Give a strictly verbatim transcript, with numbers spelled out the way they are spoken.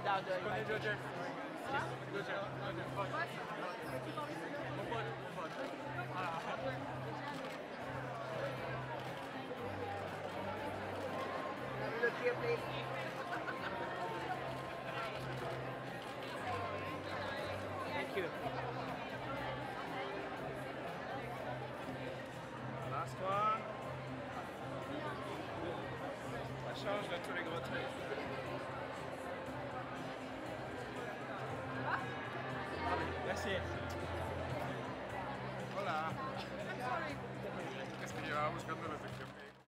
down to Connais like, Jojo? Jojo, Jojo. Mon pote, mon pote. Voilà. look here, please. Thank you. Last one. Ça change de tous les gros trucs. Merci. Hola. Es que llevaba buscando la sección.